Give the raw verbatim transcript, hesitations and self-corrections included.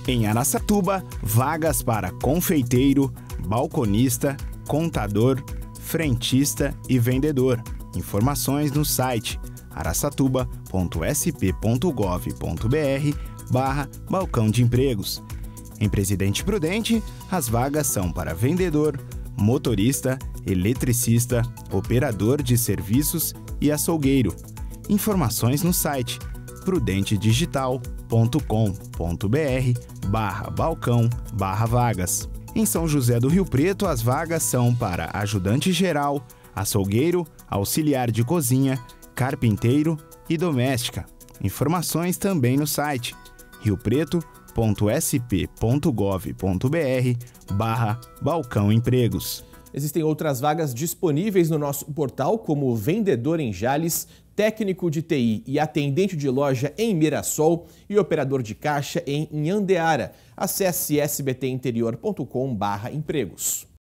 Em Araçatuba, vagas para confeiteiro, balconista, contador, frentista e vendedor. Informações no site araçatuba ponto s p ponto gov ponto b r barra balcão de empregos. Em Presidente Prudente, as vagas são para vendedor, motorista, eletricista, operador de serviços e açougueiro. Informações no site prudente digital ponto com ponto b r barra balcão barra vagas. Em São José do Rio Preto, as vagas são para ajudante geral, açougueiro, auxiliar de cozinha, carpinteiro e doméstica. Informações também no site rio preto ponto s p ponto gov ponto b r barra balcão empregos. Existem outras vagas disponíveis no nosso portal, como vendedor em Jales, técnico de T I e atendente de loja em Mirassol e operador de caixa em Inhandeara. Acesse s b t interior ponto com barra empregos.